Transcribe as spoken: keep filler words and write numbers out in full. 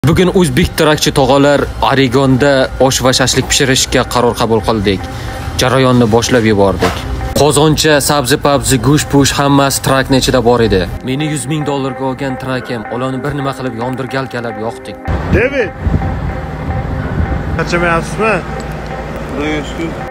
Bugun o'zbek trakchi tog'alar Oregonda osh va shashlik pishirishga qaror qabul qildik. Jarayonni boshlab yubordik. Qozoncha, sabzi-pabzi, go'sht-po'sh hammasi trakning ichida bor edi. Meni yuz ming dollarga olgan trakim, ularni bir nima qilib yondirgal-kalab yoqdik. David. Qancha mayapsizmi? Xudoga shukr.